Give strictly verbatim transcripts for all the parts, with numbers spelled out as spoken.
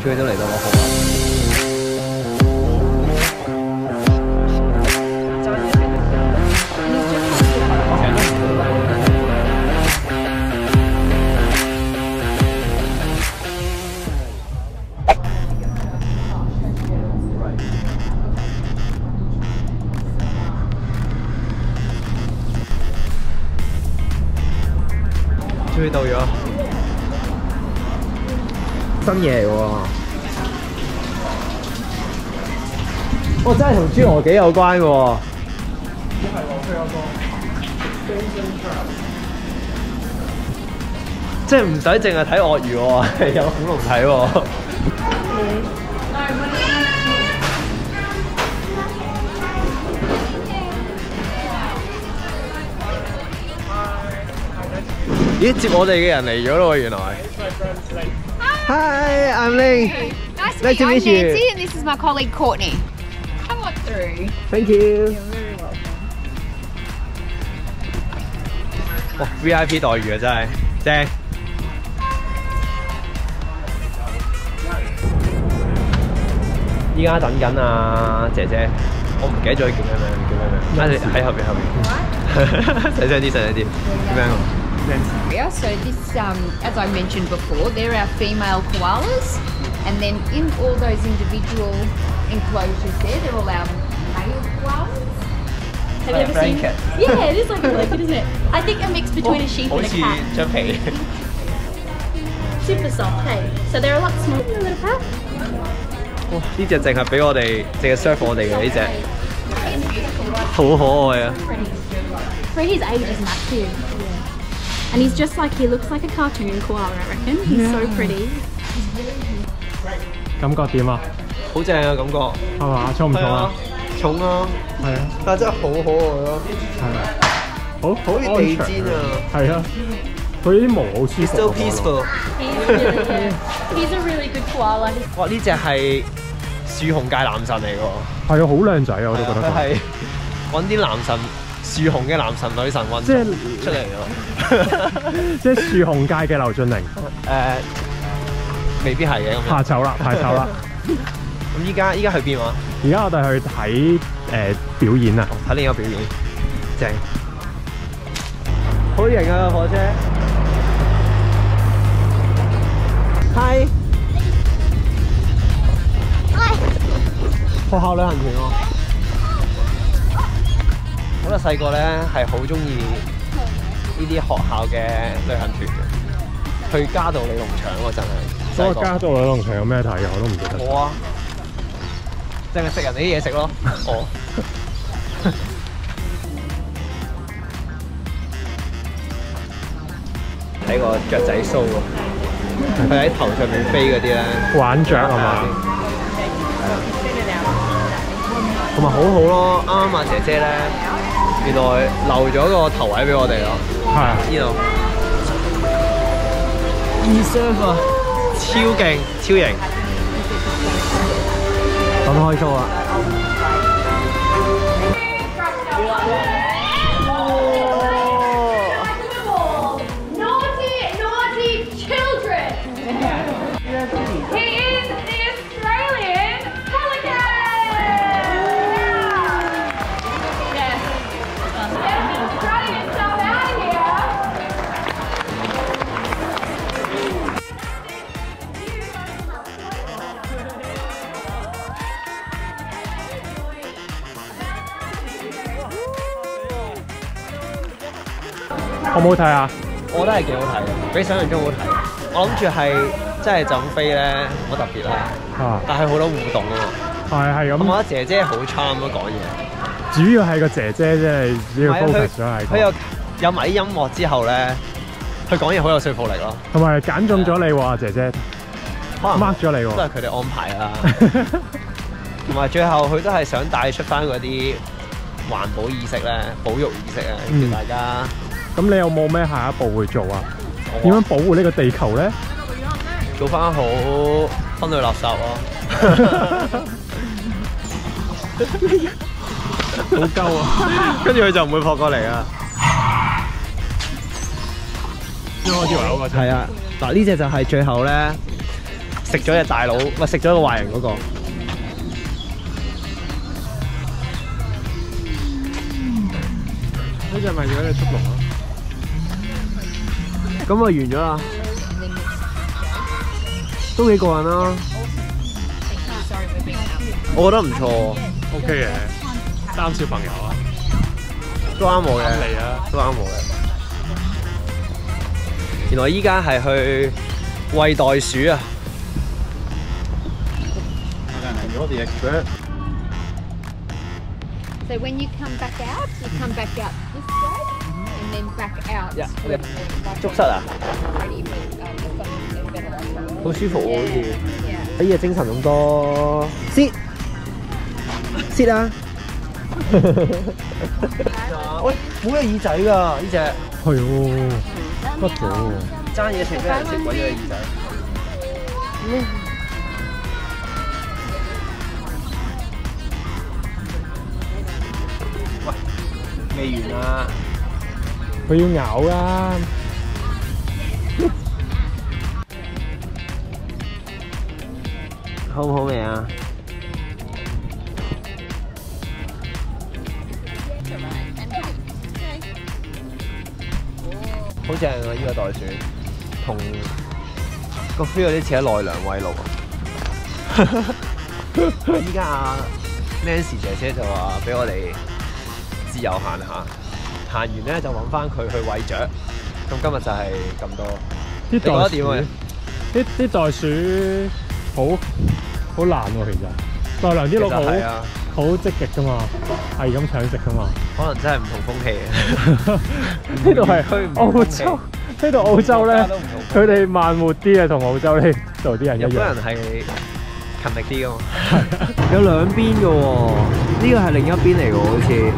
終於都嚟到六號啦。終於到咗，新嘢嚟喎！哦，真係同侏羅紀有關嘅喎。係喎，佢有個 Benson Trap， 即係唔使淨係睇鱷魚喎，係有恐龍睇喎。咦，接我哋嘅人嚟咗咯喎，原來。Hi, I'm Ling. Nice to Nice to meet meet you. you. I'm Nancy, and this is my colleague Courtney. Come on through. Thank you. You're very welcome. 哇 ，V I P 待遇啊，真係正。依家等緊啊，姐姐，我唔記得咗叫咩名，叫咩名？啊，你喺後邊後邊。細聲啲，細聲啲。叫咩？ Yeah, so this, um, as I mentioned before, they're our female koalas, and then in all those individual enclosures there, they're all our male koalas. Have you ever seen? Yeah, it is like a blanket, isn't it? I think a mix between a sheep 好 and a 似 cat. 張被。 Super soft, hey. So they're a lot smaller than a little cat. 哇！呢只淨係俾我哋，淨係 serve 我哋嘅呢只， He's beautiful, right? 好可愛啊！ For his age, isn't that cute? And he's just like, he looks like a cartoon koala, I reckon. He's so pretty. 感覺點啊？ 好正啊感覺， 係嘛？重唔重啊？ 重啊， 係啊， 但係真係好可愛咯， 係啊，好好好似地氈啊， 係啊，佢啲毛好舒服。 So peaceful。 He's really, he's a really good koala. 哇！呢只係樹熊界男神嚟㗎喎， 係啊，好靚仔啊，我都覺得佢。 佢係揾啲男神。樹熊嘅男神女神運即係出嚟咯， 即係樹熊界嘅劉俊寧。 誒、呃，未必係嘅咁。 怕醜啦，怕醜啦。 咁依家依家去邊啊？ 而家我哋去睇誒、呃、表演啊， 睇另一個表演，正，好型啊火車。Hi， 學校旅行團喎。我覺得細個咧係好中意呢啲學校嘅旅行團嘅，去嘉道理農場喎真係。 嗰個嘉道理農場有咩睇啊？我都唔記得。 冇啊，淨係食人哋啲嘢食咯。哦。睇個雀仔 show 喎，佢喺頭上面飛嗰啲咧。 玩雀係嘛？ 同埋好好咯，啱啱啊姐姐咧。原來留咗個頭位俾我哋咯， 係呢度 E-surf 啊，超勁超型，咁開 show 啊！ 好唔好睇啊？ 我覺得係幾好睇嘅，比想象中好睇。我諗住係真係就咁飛咧，好特別啦。 啊！ 但係好多互動啊嘛。 係係咁。 我覺得姐姐好 charm 咯講嘢。 主要係個姐姐即係主要 focus 咗係。 佢有有埋啲音樂之後咧，佢講嘢好有說服力咯。 同埋揀中咗你喎，姐姐。 可能 mark 咗你喎。 都係佢哋安排啦。同埋最後佢都係想帶出翻嗰啲環保意識咧、保育意識啊，叫大家。 咁你有冇咩下一步會做啊？點樣保護呢個地球咧？ 做翻好分類垃圾咯。 好鳩啊！ 跟住佢就唔會撲過嚟啊！ 開始圍嗰個係啊，嗱呢隻就係最後咧食咗隻大佬，咪食咗個壞人嗰、個。 呢只咪嗰隻速龍咯。 咁啊完咗啦，都幾過癮啦。我覺得唔錯 ，OK 嘅，擔小朋友啊， 都啱我嘅， 嚟啊， 都啱我嘅。原來依家係去餵袋鼠啊！ So when you come back out, you come back out this way, and then back out. Yeah, with, okay. like, 捉虱啊！ ready with, um, something better. 好舒服喎，好似。 Yeah. 哎呀，精神咁多。sit sit 啊！喂，冇咩耳仔㗎呢只。 係喎，甩咗喎。 爭嘢食俾人食鬼咗耳仔。喂，未完啊！ 佢要咬啦。 好唔好味啊？好正啊！呢個袋鼠同個 feel 有啲似喺奈良餵鹿啊！依家阿 Nancy 姐姐就話俾我哋自由行下，行完咧就揾翻佢去餵雀。咁今日就係咁多。 啲袋鼠， 點啊？ 啲啲袋鼠好好難喎，其實。奈良啲鹿好好積極噶嘛，係咁搶食噶嘛。 可能真係唔同風氣嘅。 呢度係澳洲，呢度澳洲咧，佢哋慢活啲啊，同澳洲呢度啲人一樣。 日本人係勤力啲噶嘛。有兩邊嘅喎，呢個係另一邊嚟嘅喎，好似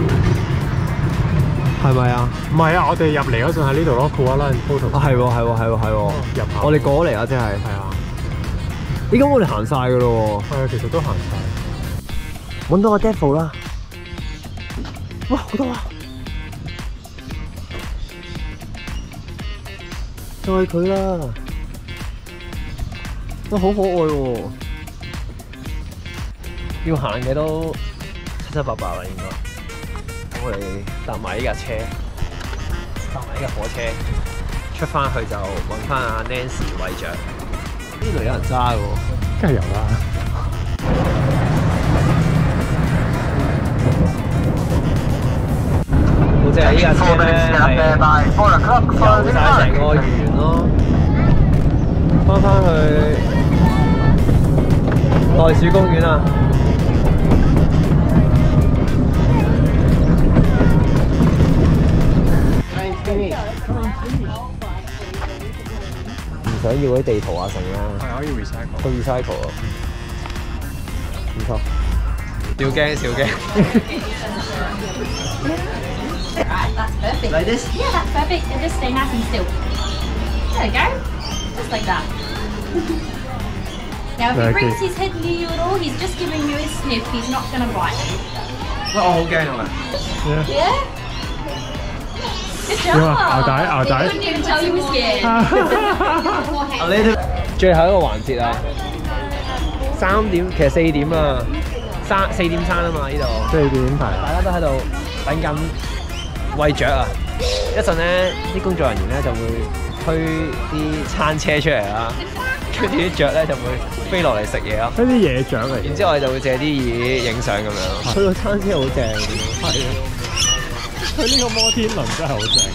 係咪啊？ 唔係啊，我哋入嚟嗰陣喺呢度咯 ，Koala and Photo。 啊係喎係喎係喎係喎， 入下。 我哋過嚟啊，即係。 係啊。 咦咁我哋行晒㗎咯喎。 係啊，其實都行晒。 揾到個 devil 啦！哇，好多啊！就係佢啦！哇，好可愛喎！要行嘅都七七八八啦，應該。咁我哋搭埋呢架車，搭埋呢架火車，出翻去就揾翻阿 Nancy 餵雀。呢度有人揸嘅喎， 梗係有啦。 好似係呢架車咧係遊晒成個園咯，翻返去袋鼠公園啊！唔想要嗰啲地圖啊，成啦， 係可以 recycle。 去 recycle 啊，唔錯。少驚少驚。 Right, that's perfect. Like this? Yeah, that's perfect. And just stay nice and still. There we go. Just like that. Now, if he Very brings good. his head near you at all, he's just giving you a sniff. He's not going to bite you. 喂，我好驚啊！ Yeah? Good job. 點啊？牛仔牛仔 He couldn't even tell you was scared. 啊，呢啲最後一個環節啊，三點其實四點啦，三四點三啊嘛呢度， 四點係。 大家都喺度等緊餵雀啊！一陣咧啲工作人員咧就會推啲餐車出嚟啦，跟住啲雀咧就會飛落嚟食嘢咯。 呢啲野雀嚟。 然之後我哋就會借啲嘢影相咁樣。佢個餐車好正， 係啊！佢呢個摩天輪真係好正。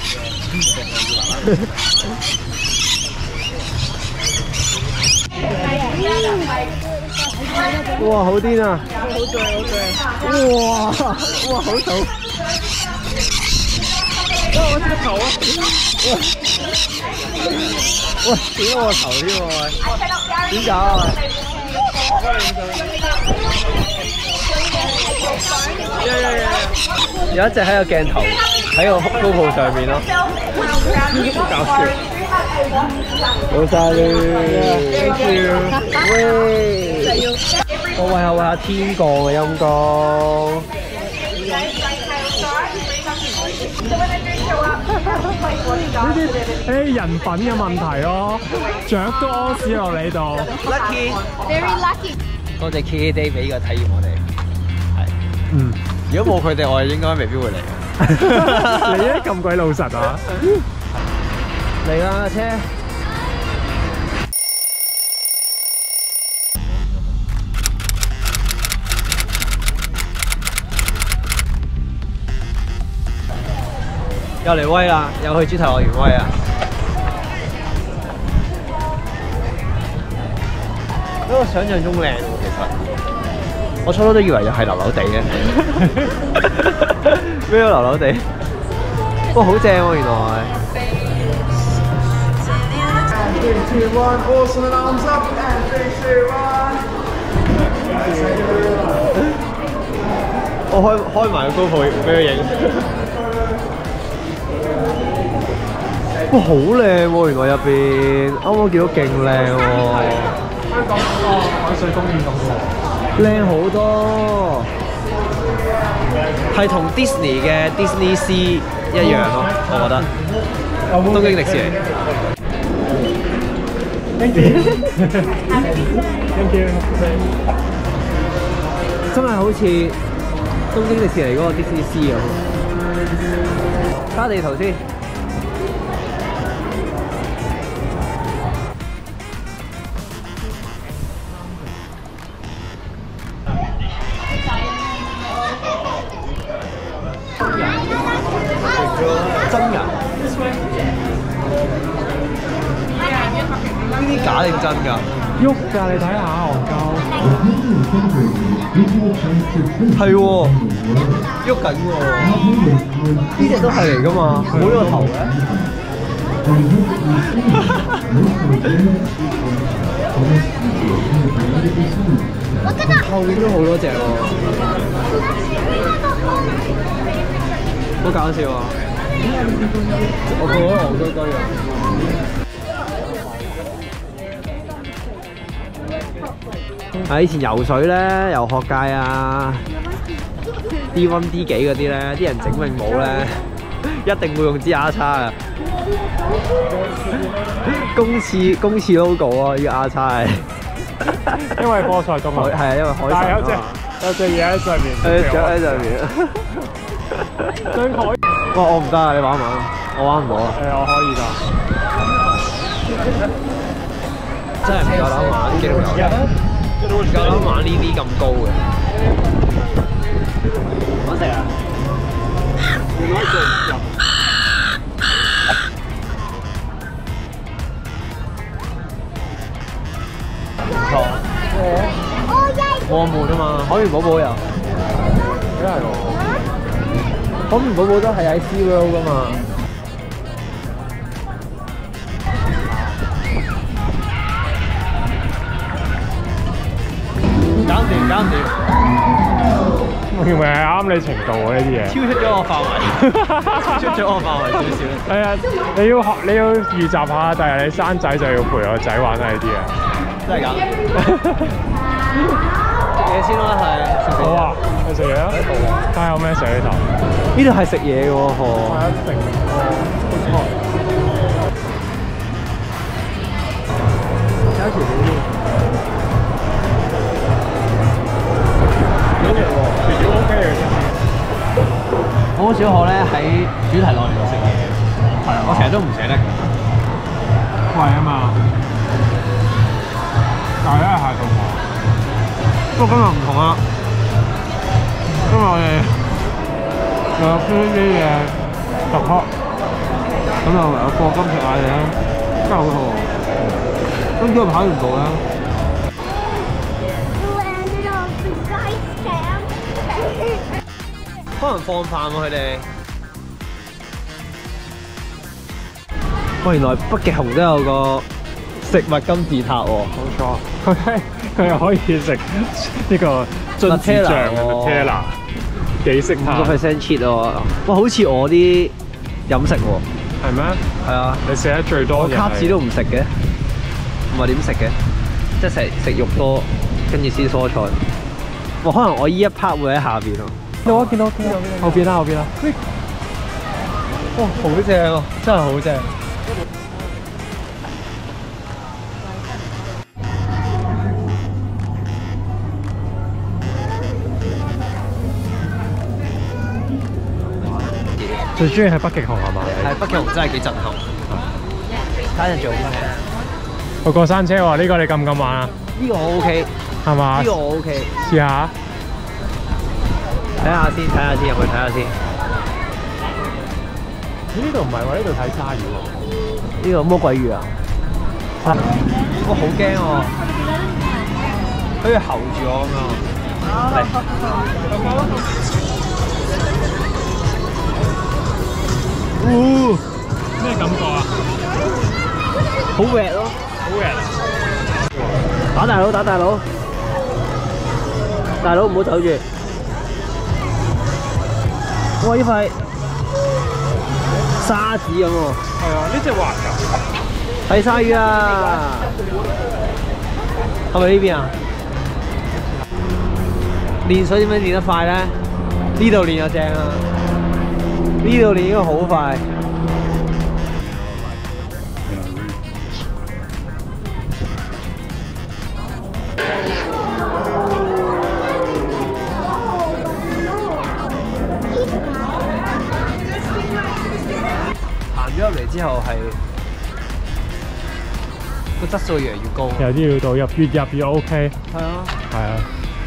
哇！好癲啊！好正好正！哇！哇！好重！哇！我隻頭啊！喂！喂！點到我頭添喎！喂！點搞啊？有一隻喺個鏡頭喺個 GoPro 上面咯，好搞笑！冇晒啦 ，thank you，喂！我餵下餵下天降嘅陰公。 呢啲誒人品嘅問題咯，雀都屙屎落你度。 Lucky， Very lucky。 多謝 K K Day 俾呢個體驗我哋。係。 嗯。 如果冇佢哋，我哋應該未必會嚟。 你咧咁鬼老實啊！ 嚟啦車！又嚟威啦！又去主題樂園威啊！比我想象中靚喎，其實我初初都以為又係流流地嘅，咩都流流地，哇好正喎原來！我開開埋個 GoPro 俾佢影。哇，好靚喎！原來入邊，啱啱見到勁靚喎。 香港嗰個海水公園咁喎。 靚好多，係同 Disney 嘅 Disney Sea 一樣咯，我覺得。東京迪士尼。 Thank you。Thank you。 真係好似東京迪士尼嗰個 Disney Sea 咁。加地圖先。真㗎？呢啲假定真㗎？ 喐㗎，你睇下戇鳩。 係喎，喐緊喎。呢隻都係嚟㗎嘛？冇呢個頭嘅。後面都好多隻喎。好搞笑啊！我過咗戇居居啊！係以前游水咧，游學界啊 ，D 一 D 幾嗰啲咧，啲人整泳帽咧，一定會用支丫叉啊！公廁公廁 logo 啊，呢個丫叉係。 因為科賽動物係啊，因為海神啊嘛。 有隻嘢喺上面。 有隻雀喺上面。 對海。 哇！我唔得啊，你玩唔玩？我玩唔到啊。 誒，我可以㗎。 真係唔夠膽玩機動遊戲，唔夠膽玩呢啲咁高嘅。玩食啊！唔錯。我悶啊嘛，海綿寶寶又。真係喎。海綿寶寶都係喺 SeaWorld 㗎嘛。搞掂，搞掂。 明明係啱你程度喎呢啲嘢。 超出咗我範圍，超出咗我範圍少少。 係啊，你要學，你要預習下，第日你生仔就要陪個仔玩下呢啲啊。 真係㗎。食嘢先啦，係。 好啊，去食嘢啊！睇下有咩食呢頭。 呢度係食嘢嘅喎，嗬。 係啊，食哦，唔錯。 加條呢啲。 幾條喎？條條 OK 嘅。 我好少可咧喺主題樂園度食嘢。係啊，我成日都唔捨得㗎。 貴啊嘛。但係咧係同我。 不過今日唔同啦，今日我哋有呢啲嘅特級，咁就有課金食下嘢啦，真係好肚餓。跟住跑完步啦。可能放飯喎佢哋。哇！原來北極熊都有個食物金字塔喎。冇錯。 佢佢又可以食呢個榛子醬嘅 Nutella， 幾識五個 percent cheat 喎！哇，好似我啲飲食喎。 係咩？ 係啊。 你食得最多。我卡士都唔食嘅，唔係點食嘅？即係食食肉多，跟住先蔬菜。哇！可能我依一 part 會喺下邊咯。 有啊，見到見到後邊啦，後邊啦。 哇，好正啊，真係好正。 最中意係北極熊係嘛？ 係北極熊真係幾震撼。睇下做咩？ 去過山車喎，呢個你敢唔敢玩啊？ 呢個我 OK， 係嘛？ 呢個我 OK， 試下。 睇下先，睇下先，入去睇下先。 咦？呢度唔係喎，呢度睇鯊魚喎。 呢個魔鬼魚啊！啊我好驚喎，好似睺住我咁樣。嚟。哦， 咩感覺啊？ 好滑咯， 好滑啊！ 打大佬，打大佬，大佬唔好走住。哇！呢塊沙子咁喎。 係啊，呢隻滑㗎。 睇鯊魚啊！係咪呢邊啊？練水點樣練得快咧？呢度練就正啊！呢度練應該好快。行咗入嚟之後係個質素越嚟越高。 有啲要導入，越入越 OK。 係啊。 係啊。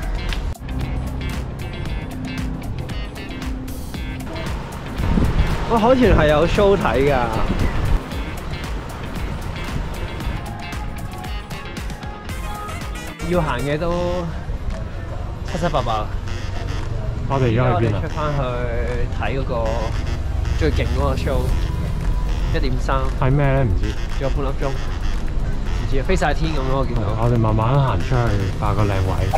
哇！海豚係有 show 睇㗎。要行嘅都七七八八。 我哋而家去邊啊？ 出翻去睇嗰個最勁嗰個 show， 一點三。 睇咩咧？唔知。 仲有半粒鐘，唔知啊，飛晒天咁咯，我見到。 我哋慢慢行出去，霸個靚位。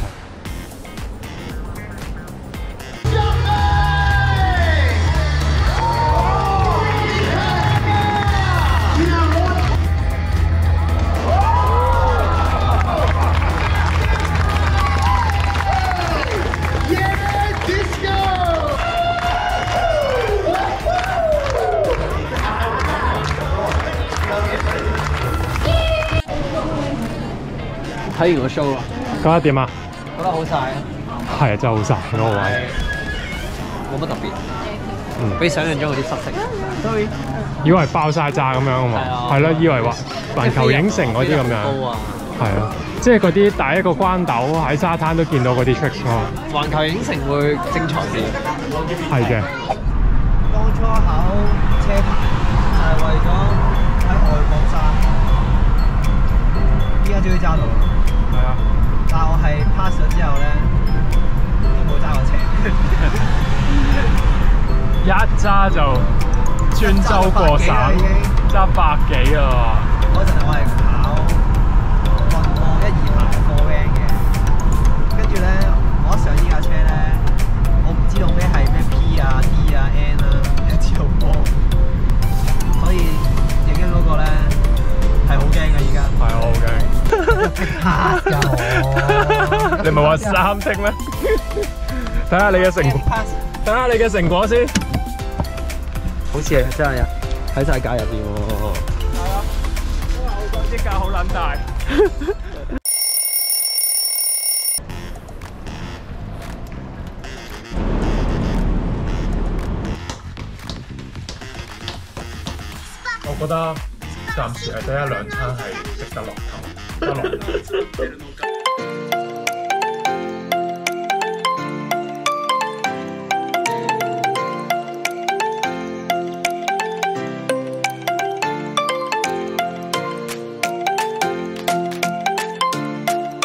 睇完個 show 啦， 覺得點啊？ 覺得好晒啊！ 係啊，真係好晒嗰個位， 冇乜特別， 嗯， 比想象中嗰啲濕色。所以以為爆晒炸咁樣啊嘛，係咯，以為話環球影城嗰啲咁樣，係啊，即係嗰啲第一個關斗喺沙灘都見到嗰啲 tricks 咯。 環球影城會精彩啲， 係嘅。 當初考車牌就係為咗喺外國揸，依家終於揸到。係啊，但係我係 pass 咗之後咧，都冇揸過車。 一揸就專州過省，揸百幾啊！ 嗰陣我係考運貨一二牌貨 van 嘅，跟住咧我一上呢架車咧，我唔知道咩係咩 P 啊 D 啊 N 啊，一知道波，所以影緊嗰個咧係好驚嘅而家。 係啊，好驚。 嚇㗎我！ 你唔係話三剔咩？睇下你嘅成果，睇下你嘅成果先。 好似係真係啊！喺晒架入邊喎。 係啊，因為澳洲啲架好撚大。我覺得暫時係得一兩餐係食得落頭，得落。